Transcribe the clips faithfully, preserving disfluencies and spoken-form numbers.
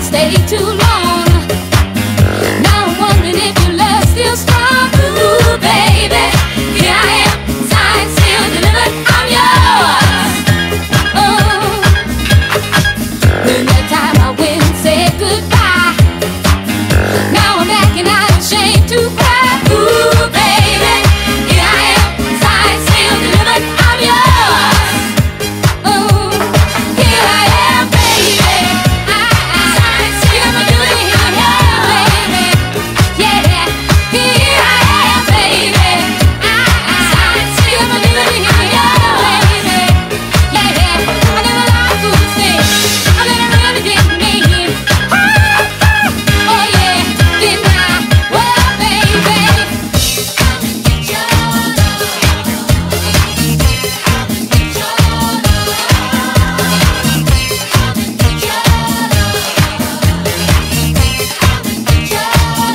stay too long. Now I'm wondering if your love's still strong. Ooh, baby, here I am, signed, sealed, delivered, I'm yours. Oh, when that time I went and said goodbye, now I'm backing out of shame to cry. Ooh, baby, here I am, signed, sealed, delivered, I'm yours. Oh, here I am, baby. I, I signed, sealed, delivered, I'm yours, baby. Yeah, here I am, baby. I, I signed, sealed, delivered, I'm yours, baby. Yeah, I never liked who to say, I never really didn't mean. Oh yeah, didn't I? Well, baby, come and get your love. Come and get your love. Come and get your love. Come and get your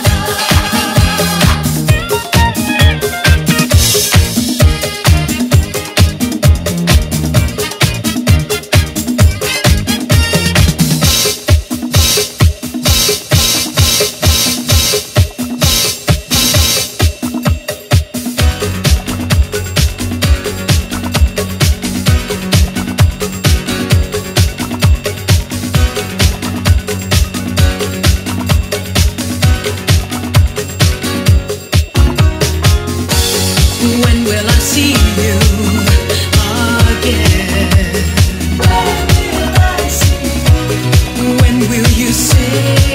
When will I see you again? When will I see you? When will you say